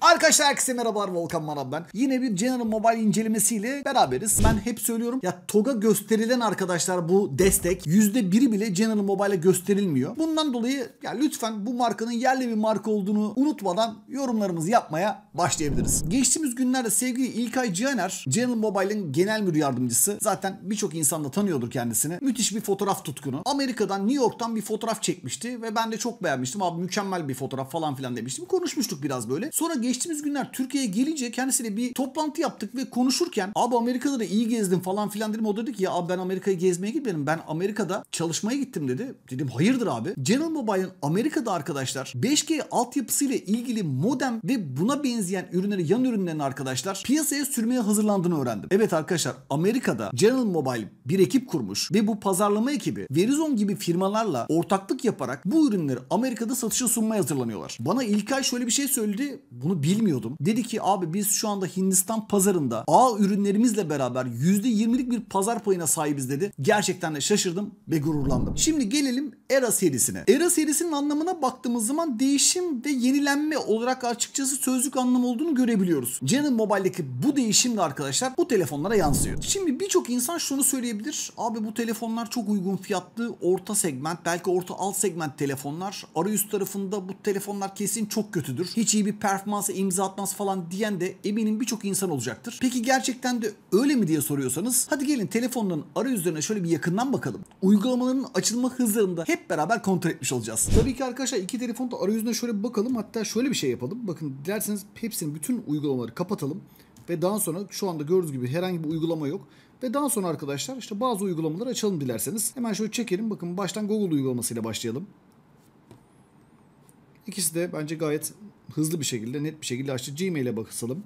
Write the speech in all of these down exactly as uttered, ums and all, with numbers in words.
Arkadaşlar herkese merhabalar, Volkan Manav ben. Yine bir General Mobile incelemesiyle beraberiz. Ben hep söylüyorum ya, TOG'a gösterilen arkadaşlar bu destek yüzde biri bile General Mobile'e gösterilmiyor. Bundan dolayı ya lütfen bu markanın yerli bir marka olduğunu unutmadan yorumlarımızı yapmaya başlayabiliriz. Geçtiğimiz günlerde sevgili İlkay Cihaner, General Mobile'in genel müdür yardımcısı, zaten birçok insan da tanıyordur kendisini. Müthiş bir fotoğraf tutkunu. Amerika'dan, New York'tan bir fotoğraf çekmişti ve ben de çok beğenmiştim. Abi mükemmel bir fotoğraf falan filan demiştim. Konuşmuştuk biraz böyle. Sonra geçtiğimiz günler Türkiye'ye gelince kendisiyle bir toplantı yaptık ve konuşurken abi Amerika'da da iyi gezdim falan filan dedim. O dedi ki ya abi ben Amerika'ya gezmeye gitmedim. Ben Amerika'da çalışmaya gittim dedi. Dedim hayırdır abi? General Mobile'ın Amerika'da arkadaşlar beş G altyapısıyla ilgili modem ve buna benzeyen ürünleri, yan ürünlerini arkadaşlar piyasaya sürmeye hazırlandığını öğrendim. Evet arkadaşlar, Amerika'da General Mobile bir ekip kurmuş ve bu pazarlama ekibi Verizon gibi firmalarla ortaklık yaparak bu ürünleri Amerika'da satışa sunmaya hazırlanıyorlar. Bana İlkay şöyle bir şey söyledi. Bunu bilmiyordum. Dedi ki abi biz şu anda Hindistan pazarında A ürünlerimizle beraber yüzde yirmilik bir pazar payına sahibiz dedi. Gerçekten de şaşırdım ve gururlandım. Şimdi gelelim Era serisine. Era serisinin anlamına baktığımız zaman değişim ve yenilenme olarak açıkçası sözlük anlamı olduğunu görebiliyoruz. General Mobile'deki bu değişim de arkadaşlar bu telefonlara yansıyor. Şimdi birçok insan şunu söyleyebilir. Abi bu telefonlar çok uygun fiyatlı, orta segment, belki orta alt segment telefonlar. Arayüz tarafında bu telefonlar kesin çok kötüdür. Hiç iyi bir performansa imza atmaz falan diyen de eminim birçok insan olacaktır. Peki gerçekten de öyle mi diye soruyorsanız hadi gelin telefonların arayüzlerine şöyle bir yakından bakalım. Uygulamaların açılma hızlarını da hep beraber kontrol etmiş olacağız. Tabii ki arkadaşlar iki telefonun da arayüzüne şöyle bir bakalım. Hatta şöyle bir şey yapalım. Bakın dilerseniz hepsinin bütün uygulamaları kapatalım. Ve daha sonra şu anda gördüğünüz gibi herhangi bir uygulama yok. Ve daha sonra arkadaşlar işte bazı uygulamaları açalım dilerseniz. Hemen şöyle çekelim. Bakın baştan Google uygulamasıyla başlayalım. İkisi de bence gayet hızlı bir şekilde, net bir şekilde açtı. Gmail'e bakalım.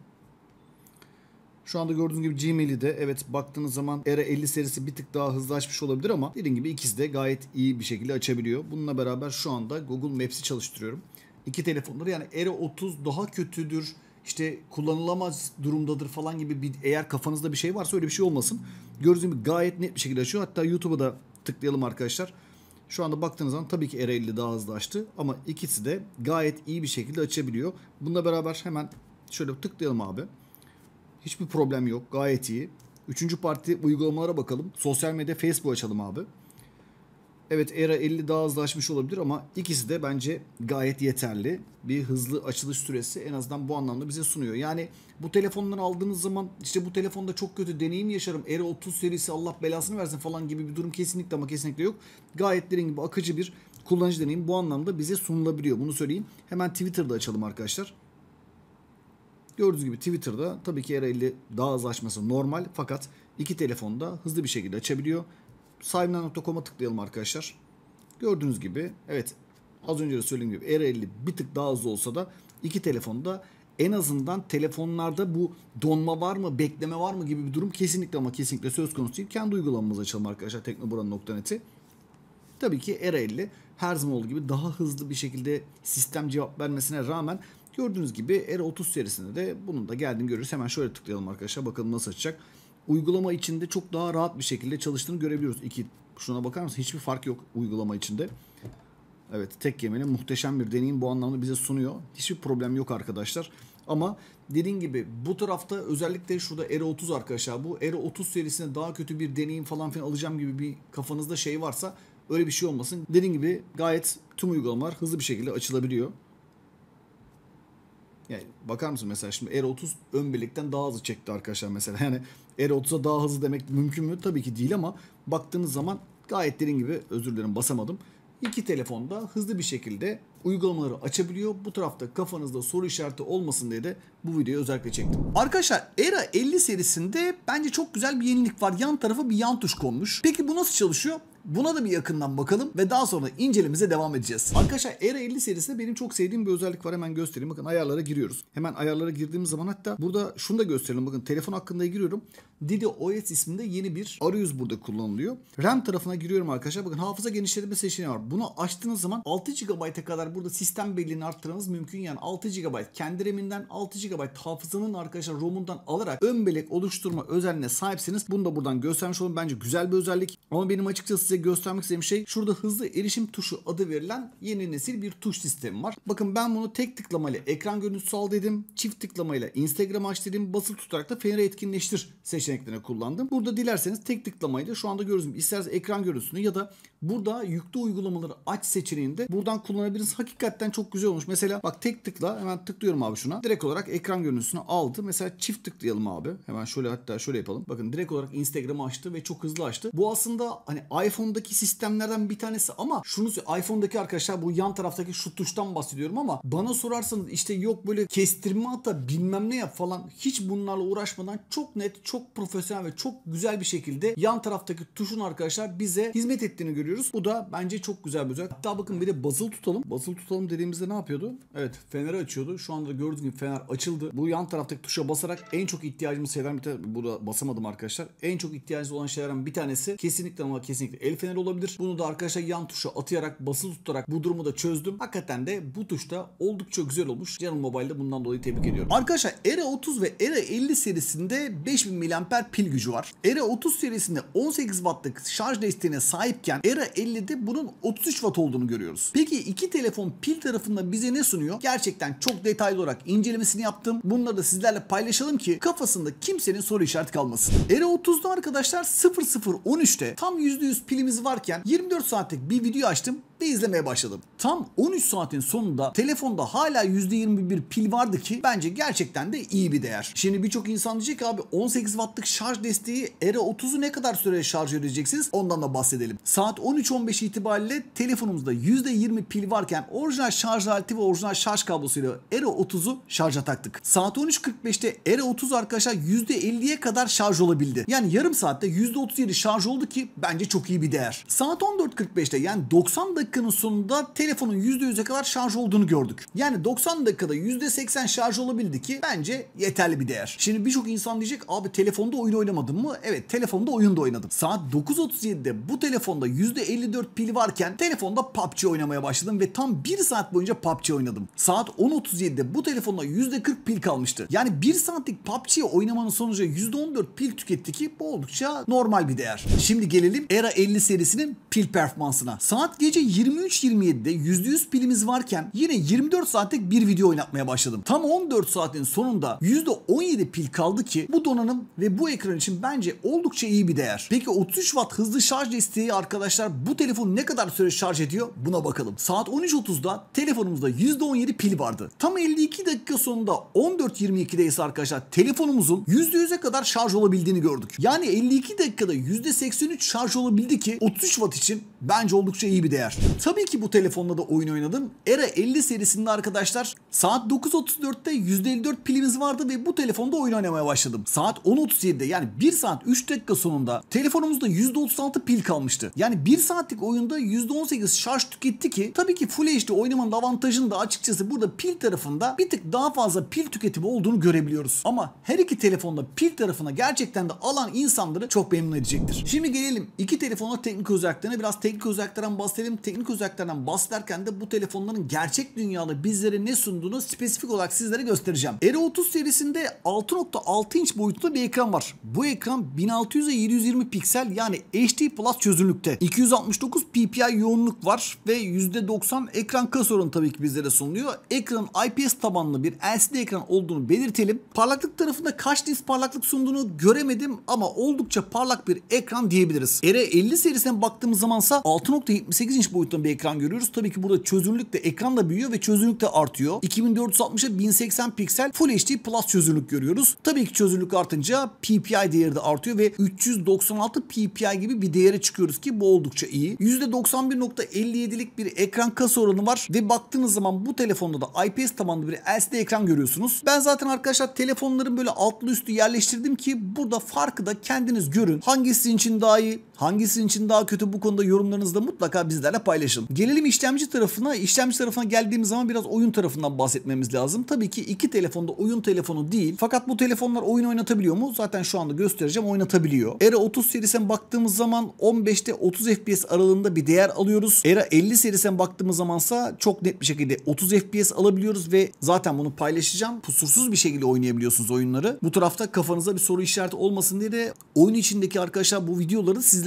Şu anda gördüğünüz gibi Gmail'i de evet baktığınız zaman Era elli serisi bir tık daha hızlı açmış olabilir ama dediğim gibi ikisi de gayet iyi bir şekilde açabiliyor. Bununla beraber şu anda Google Maps'i çalıştırıyorum. İki telefonları, yani Era otuz daha kötüdür, işte kullanılamaz durumdadır falan gibi bir, eğer kafanızda bir şey varsa öyle bir şey olmasın. Gördüğünüz gibi gayet net bir şekilde açıyor. Hatta YouTube'a da tıklayalım arkadaşlar. Şu anda baktığınız zaman tabii ki Era elli daha hızlı açtı ama ikisi de gayet iyi bir şekilde açabiliyor. Bununla beraber hemen şöyle tıklayalım abi. Hiçbir problem yok, gayet iyi. Üçüncü parti uygulamalara bakalım. Sosyal medya, Facebook açalım abi. Evet, Era elli daha hızlı açmış olabilir ama ikisi de bence gayet yeterli. Bir hızlı açılış süresi en azından bu anlamda bize sunuyor. Yani bu telefonları aldığınız zaman işte bu telefonda çok kötü deneyim yaşarım, Era otuz serisi Allah belasını versin falan gibi bir durum kesinlikle ama kesinlikle yok. Gayet dediğim gibi akıcı bir kullanıcı deneyim bu anlamda bize sunulabiliyor. Bunu söyleyeyim. Hemen Twitter'da açalım arkadaşlar. Gördüğünüz gibi Twitter'da tabii ki Era elli daha hızlı açması normal fakat iki telefonda hızlı bir şekilde açabiliyor. sahibinden nokta com'a tıklayalım arkadaşlar. Gördüğünüz gibi evet, az önce de söylediğim gibi Era elli bir tık daha hızlı olsa da iki telefonda en azından telefonlarda bu donma var mı, bekleme var mı gibi bir durum kesinlikle ama kesinlikle söz konusu değil. Kendi uygulamamızı açalım arkadaşlar, teknoburan nokta net'i. Tabii ki Era elli her zaman olduğu gibi daha hızlı bir şekilde sistem cevap vermesine rağmen gördüğünüz gibi Era otuz serisinde de bunun da geldiğini görürüz. Hemen şöyle tıklayalım arkadaşlar, bakalım nasıl açacak. Uygulama içinde çok daha rahat bir şekilde çalıştığını görebiliyoruz. İki, şuna bakar mısınız? Hiçbir fark yok uygulama içinde. Evet, tek yemenin muhteşem bir deneyim bu anlamda bize sunuyor. Hiçbir problem yok arkadaşlar. Ama dediğim gibi bu tarafta özellikle şurada Era otuz arkadaşlar, bu Era otuz serisine daha kötü bir deneyim falan filan alacağım gibi bir kafanızda şey varsa öyle bir şey olmasın. Dediğim gibi gayet tüm uygulamalar hızlı bir şekilde açılabiliyor. Yani bakar mısın mesela şimdi Era otuz ön bellekten daha hızlı çekti arkadaşlar mesela. Yani Era otuza daha hızlı demek mümkün mü? Tabii ki değil ama baktığınız zaman gayet dediğim gibi, özür dilerim basamadım. İki telefonda hızlı bir şekilde uygulamaları açabiliyor. Bu tarafta kafanızda soru işareti olmasın diye de bu videoyu özellikle çektim. Arkadaşlar Era elli serisinde bence çok güzel bir yenilik var. Yan tarafa bir yan tuş konmuş. Peki bu nasıl çalışıyor? Buna da bir yakından bakalım ve daha sonra incelememize devam edeceğiz. Arkadaşlar Era elli serisinde benim çok sevdiğim bir özellik var. Hemen göstereyim. Bakın ayarlara giriyoruz. Hemen ayarlara girdiğimiz zaman hatta burada şunu da gösterelim. Bakın telefon hakkında giriyorum. DidiOS isminde yeni bir arayüz burada kullanılıyor. RAM tarafına giriyorum arkadaşlar. Bakın hafıza genişletme seçeneği var. Bunu açtığınız zaman altı gigabayta kadar burada sistem belleğini arttırmanız mümkün. Yani altı gigabayt kendi RAM'inden, altı gigabayt hafızanın arkadaşlar ROM'undan alarak ön bellek oluşturma özelliğine sahipsiniz. Bunu da buradan göstermiş olalım. Bence güzel bir özellik. Ama benim açıkçası size göstermek istediğim şey şurada hızlı erişim tuşu adı verilen yeni nesil bir tuş sistemi var. Bakın ben bunu tek tıklamayla ekran görüntüsü al dedim. Çift tıklamayla Instagram aç dedim. Basılı tutarak da feneri etkinleştir seçeneklerini kullandım. Burada dilerseniz tek tıklamayla şu anda gördüğünüz gibi isterseniz ekran görüntüsünü ya da burada yüklü uygulamaları aç seçeneğinde buradan kullanabilirsiniz. Hakikaten çok güzel olmuş. Mesela bak tek tıkla, hemen tıklıyorum abi şuna. Direkt olarak ekran görüntüsünü aldı. Mesela çift tıklayalım abi. Hemen şöyle, hatta şöyle yapalım. Bakın direkt olarak Instagram'ı açtı ve çok hızlı açtı. Bu aslında hani iPhone'daki sistemlerden bir tanesi ama şunu iPhone'daki arkadaşlar bu yan taraftaki şu tuştan bahsediyorum ama bana sorarsanız işte yok böyle kestirme ata bilmem ne yap falan, hiç bunlarla uğraşmadan çok net, çok profesyonel ve çok güzel bir şekilde yan taraftaki tuşun arkadaşlar bize hizmet ettiğini görüyoruz. Bu da bence çok güzel bir özellik. Hatta bakın bir de basılı tutalım. Basılı tutalım dediğimizde ne yapıyordu? Evet, feneri açıyordu. Şu anda gördüğünüz gibi fener açıldı. Bu yan taraftaki tuşa basarak en çok ihtiyacımız şeylerden bir tanesi. Burada basamadım arkadaşlar. En çok ihtiyacımız olan şeylerden bir tanesi kesinlikle ama kesinlikle el feneri olabilir. Bunu da arkadaşlar yan tuşa atayarak, basılı tutarak bu durumu da çözdüm. Hakikaten de bu tuşta oldukça güzel olmuş. Canon Mobile'de bundan dolayı tebrik ediyorum. Arkadaşlar E R A otuz ve E R A elli serisinde beş bin miliamper pil gücü var. E R A otuz serisinde on sekiz wattlık şarj desteğine sahipken E R A ellide bunun otuz üç watt olduğunu görüyoruz. Peki iki telefon pil tarafında bize ne sunuyor? Gerçekten çok detaylı olarak incelemesini yaptım. Bunları da sizlerle paylaşalım ki kafasında kimsenin soru işareti kalmasın. E R A otuzda arkadaşlar sıfır sıfır on üçte tam yüzde yüz pilimiz varken yirmi dört saatlik bir video açtım ve izlemeye başladım. Tam on üç saatin sonunda telefonda hala yüzde yirmi bir pil vardı ki bence gerçekten de iyi bir değer. Şimdi birçok insan diyecek abi on sekiz wattlık şarj desteği E R A otuzu ne kadar süre şarj edeceksiniz? Ondan da bahsedelim. Saat on üç on beş itibariyle telefonumuzda yüzde yirmi pil varken orijinal şarj aleti ve orijinal şarj kablosuyla E R A otuzu şarja taktık. Saat on üç kırk beşte E R A otuz arkadaşlar yüzde elliye kadar şarj olabildi. Yani yarım saatte yüzde otuz yedi şarj oldu ki bence çok iyi bir değer. Saat on dört kırk beşte yani doksan dakikanın sonunda telefonun yüzde yüze kadar şarj olduğunu gördük. Yani doksan dakikada yüzde seksen şarj olabildi ki bence yeterli bir değer. Şimdi birçok insan diyecek abi telefonda oyun oynamadın mı? Evet, telefonda oyun da oynadım. Saat dokuz otuz yedide bu telefonda yüzde elli dört pil varken telefonda P U B G oynamaya başladım ve tam bir saat boyunca P U B G oynadım. Saat on otuz yedide bu telefonda yüzde kırk pil kalmıştı. Yani bir saatlik P U B G oynamanın sonucu yüzde on dört pil tüketti ki bu oldukça normal bir değer. Şimdi gelelim E R A elli serisinin pil performansına. Saat gece yirmi üç yirmi yedide yüzde yüz pilimiz varken yine yirmi dört saatlik bir video oynatmaya başladım. Tam on dört saatin sonunda yüzde on yedi pil kaldı ki bu donanım ve bu ekran için bence oldukça iyi bir değer. Peki otuz üç watt hızlı şarj desteği arkadaşlar bu telefon ne kadar süre şarj ediyor? Buna bakalım. Saat on üç otuzda telefonumuzda yüzde on yedi pil vardı. Tam elli iki dakika sonunda on dört yirmi ikide ise arkadaşlar telefonumuzun yüzde yüze kadar şarj olabildiğini gördük. Yani elli iki dakikada yüzde seksen üç şarj olabildi ki otuz üç watt için bence oldukça iyi bir değer. Tabii ki bu telefonda da oyun oynadım. E R A elli serisinde arkadaşlar saat dokuz otuz dörtte yüzde elli dört pilimiz vardı ve bu telefonda oyun oynamaya başladım. Saat on otuz yedide yani bir saat üç dakika sonunda telefonumuzda yüzde otuz altı pil kalmıştı. Yani bir saatlik oyunda yüzde on sekiz şarj tüketti ki tabii ki Full H D oynamanın avantajını da açıkçası burada pil tarafında bir tık daha fazla pil tüketimi olduğunu görebiliyoruz. Ama her iki telefonda pil tarafına gerçekten de alan insanları çok memnun edecektir. Şimdi gelelim iki telefonla teknik özelliklerine, biraz teknik özelliklerden bahsedelim. Teknik özelliklerden bahsederken de bu telefonların gerçek dünyada bizlere ne sunduğunu spesifik olarak sizlere göstereceğim. E R A otuz serisinde altı nokta altı inç boyutunda bir ekran var. Bu ekran bin altı yüze yedi yüz yirmi piksel yani H D Plus çözünürlükte. iki yüz altmış dokuz P P I yoğunluk var ve yüzde doksan ekran kasa oranı tabii ki bizlere sunuluyor. Ekranın I P S tabanlı bir L C D ekran olduğunu belirtelim. Parlaklık tarafında kaç nits parlaklık sunduğunu göremedim ama oldukça parlak bir ekran diyebiliriz. E R A elli serisine baktığımız zamansa altı nokta yetmiş sekiz inç boyutunda bir ekran görüyoruz. Tabii ki burada çözünürlük de, ekran da büyüyor ve çözünürlük de artıyor. iki bin dört yüz altmışa bin seksen piksel Full H D Plus çözünürlük görüyoruz. Tabii ki çözünürlük artınca P P I değeri de artıyor ve üç yüz doksan altı P P I gibi bir değere çıkıyoruz ki bu oldukça iyi. yüzde doksan bir nokta elli yedilik bir ekran kasa oranı var ve baktığınız zaman bu telefonda da I P S tabanlı bir L C D ekran görüyorsunuz. Ben zaten arkadaşlar telefonların böyle altlı üstü yerleştirdim ki burada farkı da kendiniz görün. Hangisi için daha iyi, hangisi için daha kötü, bu konuda yorumlarınızı da mutlaka bizlerle paylaşın. Gelelim işlemci tarafına. İşlemci tarafına geldiğimiz zaman biraz oyun tarafından bahsetmemiz lazım. Tabii ki iki telefonda oyun telefonu değil. Fakat bu telefonlar oyun oynatabiliyor mu? Zaten şu anda göstereceğim, oynatabiliyor. E R A otuz serisine baktığımız zaman on beşte otuz F P S aralığında bir değer alıyoruz. E R A elli serisine baktığımız zamansa çok net bir şekilde otuz F P S alabiliyoruz ve zaten bunu paylaşacağım. Kusursuz bir şekilde oynayabiliyorsunuz oyunları. Bu tarafta kafanızda bir soru işareti olmasın diye de oyun içindeki arkadaşlar bu videoları sizler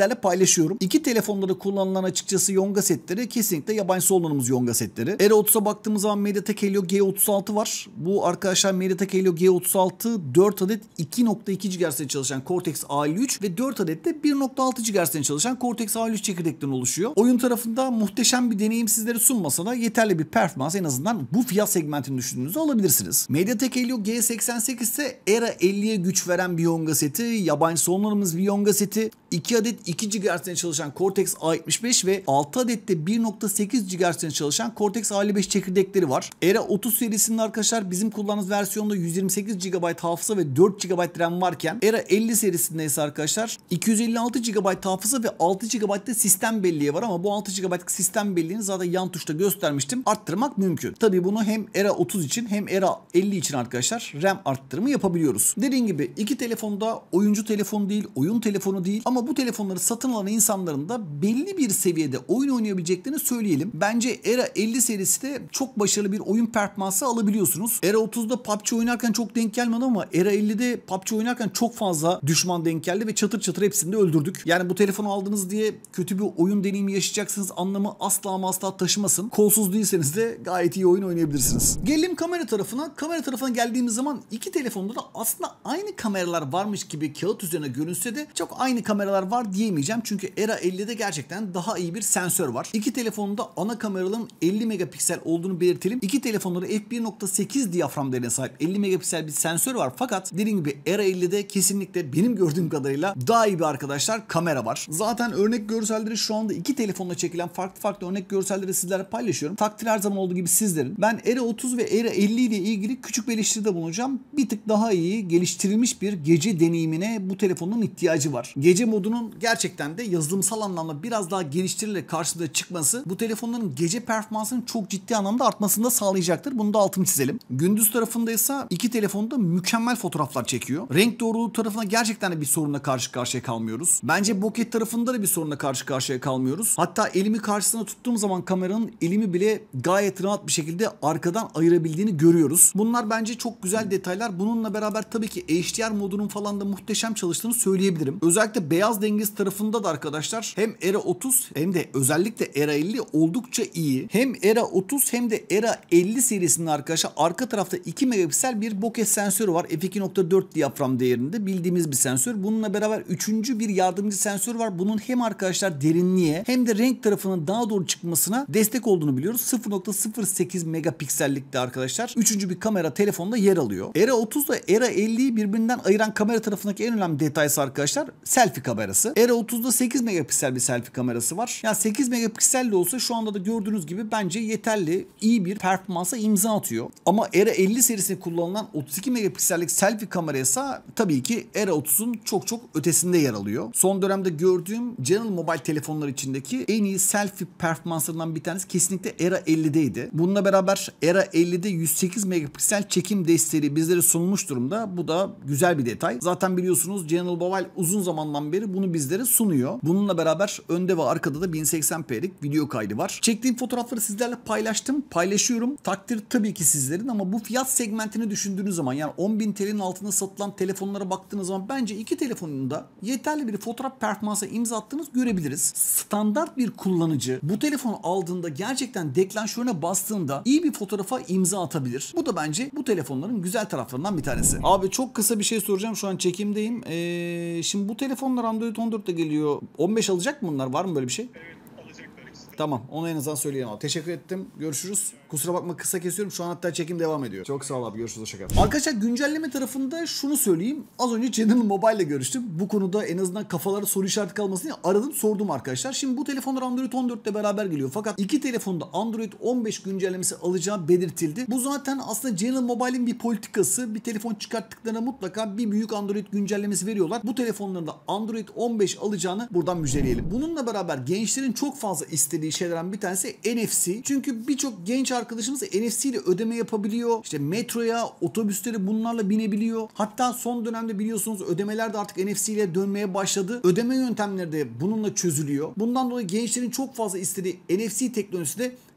sizlerle paylaşıyorum. İki telefonda da kullanılan açıkçası Yonga setleri kesinlikle yabancısı olanımız Yonga setleri. R otuza baktığımız zaman MediaTek Helio G otuz altı var. Bu arkadaşlar MediaTek Helio G otuz altı dört adet iki nokta iki gigahertz'te çalışan Cortex A elli üç ve dört adet de bir nokta altı gigahertz'te çalışan Cortex A elli üç çekirdekten oluşuyor. Oyun tarafında muhteşem bir deneyim sizlere sunmasa da yeterli bir performans en azından bu fiyat segmentini düşündüğünüzde alabilirsiniz. MediaTek Helio G seksen sekiz ise Era elliye güç veren bir Yonga seti. Yabancı olanlarımız bir Yonga seti. iki adet iki gigahertz'te çalışan Cortex A yetmiş beş ve altı adet de bir nokta sekiz gigahertz'te çalışan Cortex A elli beş çekirdekleri var. Era otuz serisinin arkadaşlar bizim kullandığımız versiyonda yüz yirmi sekiz gigabayt hafıza ve dört gigabayt RAM varken Era elli serisinde ise arkadaşlar iki yüz elli altı gigabayt hafıza ve altı gigabayt da sistem belleği var ama bu altı gigabaytlık sistem belleğini zaten yan tuşta göstermiştim. Arttırmak mümkün. Tabii bunu hem Era otuz için hem Era elli için arkadaşlar RAM arttırımı yapabiliyoruz. Dediğim gibi iki telefonda oyuncu telefonu değil, oyun telefonu değil ama bu telefonları satın alan insanların da belli bir seviyede oyun oynayabileceklerini söyleyelim. Bence Era elli serisi de çok başarılı bir oyun performansı alabiliyorsunuz. Era otuzda P U B G oynarken çok denk gelmedi ama Era ellide P U B G oynarken çok fazla düşman denk geldi ve çatır çatır hepsini de öldürdük. Yani bu telefonu aldınız diye kötü bir oyun deneyimi yaşayacaksınız anlamı asla ama asla taşımasın. Kolsuz değilseniz de gayet iyi oyun oynayabilirsiniz. Gelelim kamera tarafına. Kamera tarafına geldiğimiz zaman iki telefonda da aslında aynı kameralar varmış gibi kağıt üzerine görünse de çok aynı kameralar var diyemeyeceğim. Çünkü Era ellide gerçekten daha iyi bir sensör var. İki telefonda ana kameraların elli megapiksel olduğunu belirtelim. İki telefonda da f bir nokta sekiz diyafram değerine sahip elli megapiksel bir sensör var. Fakat dediğim gibi Era ellide kesinlikle benim gördüğüm kadarıyla daha iyi bir arkadaşlar kamera var. Zaten örnek görselleri şu anda iki telefonla çekilen farklı farklı örnek görselleri sizlerle paylaşıyorum. Takdir her zaman olduğu gibi sizlerin. Ben Era otuz ve Era elli ile ilgili küçük bir eleştiride bulunacağım. Bir tık daha iyi geliştirilmiş bir gece deneyimine bu telefonun ihtiyacı var. Gece modunun gerçekten de yazılımsal anlamda biraz daha geliştirilerek karşımıza çıkması bu telefonların gece performansının çok ciddi anlamda artmasını da sağlayacaktır. Bunu da altını çizelim. Gündüz tarafında ise iki telefonda mükemmel fotoğraflar çekiyor. Renk doğruluğu tarafına gerçekten de bir sorunla karşı karşıya kalmıyoruz. Bence bokeh tarafında da bir sorunla karşı karşıya kalmıyoruz. Hatta elimi karşısına tuttuğum zaman kameranın elimi bile gayet rahat bir şekilde arkadan ayırabildiğini görüyoruz. Bunlar bence çok güzel detaylar. Bununla beraber tabii ki H D R modunun falan da muhteşem çalıştığını söyleyebilirim. Özellikle beyaz dengesi tarafında da arkadaşlar hem Era otuz hem de özellikle Era elli oldukça iyi. Hem Era otuz hem de Era elli serisinin arkadaşlar arka tarafta iki megapiksel bir bokeh sensörü var. f iki nokta dört diyafram değerinde bildiğimiz bir sensör. Bununla beraber üçüncü bir yardımcı sensör var. Bunun hem arkadaşlar derinliğe hem de renk tarafının daha doğru çıkmasına destek olduğunu biliyoruz. sıfır nokta sıfır sekiz megapiksellikte arkadaşlar. Üçüncü bir kamera telefonda yer alıyor. Era otuz ile Era elliyi birbirinden ayıran kamera tarafındaki en önemli detaysı arkadaşlar selfie kamerası. Era otuzda sekiz megapiksel bir selfie kamerası var. Yani sekiz megapiksel de olsa şu anda da gördüğünüz gibi bence yeterli, iyi bir performansa imza atıyor. Ama Era elli serisinde kullanılan otuz iki megapiksellik selfie kameraysa tabii ki Era otuzun çok çok ötesinde yer alıyor. Son dönemde gördüğüm General Mobile telefonlar içindeki en iyi selfie performanslarından bir tanesi kesinlikle Era ellideydi. Bununla beraber Era ellide yüz sekiz megapiksel çekim desteği bizlere sunulmuş durumda. Bu da güzel bir detay. Zaten biliyorsunuz General Mobile uzun zamandan beri bunu bizlere sunuyor. Bununla beraber önde ve arkada da bin seksen p'lik video kaydı var. Çektiğim fotoğrafları sizlerle paylaştım. Paylaşıyorum. Takdir tabii ki sizlerin ama bu fiyat segmentini düşündüğünüz zaman yani on bin T L'nin altında satılan telefonlara baktığınız zaman bence iki telefonun da yeterli bir fotoğraf performansa imza attığınız görebiliriz. Standart bir kullanıcı bu telefonu aldığında gerçekten deklanşörüne bastığında iyi bir fotoğrafa imza atabilir. Bu da bence bu telefonların güzel taraflarından bir tanesi. Abi çok kısa bir şey soracağım. Şu an çekimdeyim. Ee, şimdi bu telefonlar Android on dörtte geliyor. on beş alacak mı bunlar? Var mı böyle bir şey? Evet, alacaklar ikisi. Tamam. Onu en azından söyleyeyim abi. Teşekkür ettim. Görüşürüz. Kusura bakma kısa kesiyorum. Şu an hatta çekim devam ediyor. Çok sağ ol abi. Görüşürüz. Hoşça kal. Arkadaşlar güncelleme tarafında şunu söyleyeyim. Az önce General Mobile ile görüştüm. Bu konuda en azından kafalara soru işareti kalmasın diye aradım sordum arkadaşlar. Şimdi bu telefonlar Android on dört ile beraber geliyor. Fakat iki telefonda Android on beş güncellemesi alacağı belirtildi. Bu zaten aslında General Mobile'in bir politikası. Bir telefon çıkarttıklarına mutlaka bir büyük Android güncellemesi veriyorlar. Bu telefonların da Android on beş alacağını buradan müjdeleyelim. Bununla beraber gençlerin çok fazla istediği şeylerden bir tanesi N F C. Çünkü birçok genç arkadaşımız N F C ile ödeme yapabiliyor. İşte metroya, otobüslere bunlarla binebiliyor. Hatta son dönemde biliyorsunuz ödemeler de artık N F C ile dönmeye başladı. Ödeme yöntemleri de bununla çözülüyor. Bundan dolayı gençlerin çok fazla istediği N F C teknolojisi de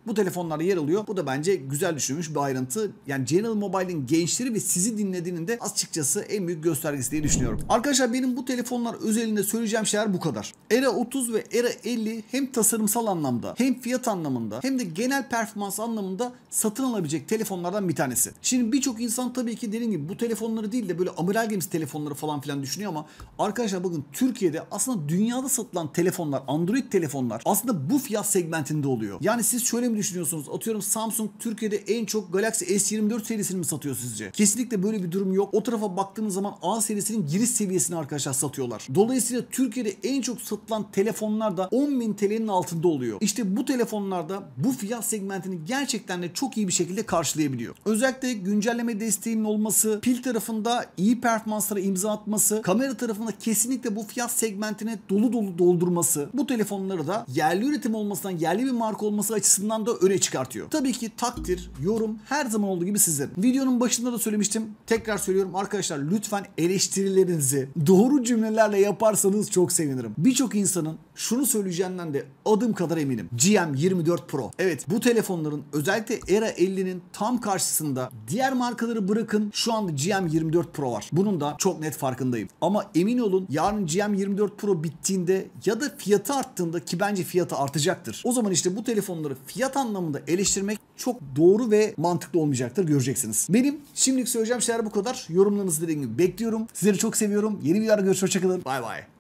bu telefonlarda yer alıyor. Bu da bence güzel düşünülmüş bir ayrıntı. Yani General Mobile'in gençleri ve sizi dinlediğinin de açıkçası en büyük göstergesi diye düşünüyorum. Arkadaşlar benim bu telefonlar özelinde söyleyeceğim şeyler bu kadar. Era otuz ve Era elli hem tasarımsal anlamda hem fiyat anlamında hem de genel performans anlamında satın alabilecek telefonlardan bir tanesi. Şimdi birçok insan tabii ki dediğim gibi bu telefonları değil de böyle amiral gemisi telefonları falan filan düşünüyor ama arkadaşlar bakın Türkiye'de aslında dünyada satılan telefonlar, Android telefonlar aslında bu fiyat segmentinde oluyor. Yani siz şöyle mi düşünüyorsunuz? Atıyorum Samsung Türkiye'de en çok Galaxy S yirmi dört serisini mi satıyor sizce? Kesinlikle böyle bir durum yok. O tarafa baktığınız zaman A serisinin giriş seviyesini arkadaşlar satıyorlar. Dolayısıyla Türkiye'de en çok satılan telefonlar da on bin T L'nin altında oluyor. İşte bu telefonlarda bu fiyat segmentini gerçekten de çok iyi bir şekilde karşılayabiliyor. Özellikle güncelleme desteğinin olması, pil tarafında iyi performanslara imza atması, kamera tarafında kesinlikle bu fiyat segmentine dolu dolu doldurması bu telefonları da yerli üretim olmasından, yerli bir marka olması açısından da öne çıkartıyor. Tabii ki takdir, yorum her zaman olduğu gibi sizlerin. Videonun başında da söylemiştim. Tekrar söylüyorum arkadaşlar, lütfen eleştirilerinizi doğru cümlelerle yaparsanız çok sevinirim. Birçok insanın şunu söyleyeceğinden de adım kadar eminim. G M yirmi dört Pro. Evet, bu telefonların özellikle Era ellinin tam karşısında diğer markaları bırakın şu anda G M yirmi dört Pro var. Bunun da çok net farkındayım. Ama emin olun yarın G M yirmi dört Pro bittiğinde ya da fiyatı arttığında, ki bence fiyatı artacaktır. O zaman işte bu telefonları fiyat anlamında eleştirmek çok doğru ve mantıklı olmayacaktır, göreceksiniz. Benim şimdilik söyleyeceğim şeyler bu kadar. Yorumlarınızı dediğim gibi bekliyorum. Sizleri çok seviyorum. Yeni videolarda görüşürüz. Hoşçakalın. Bay bay.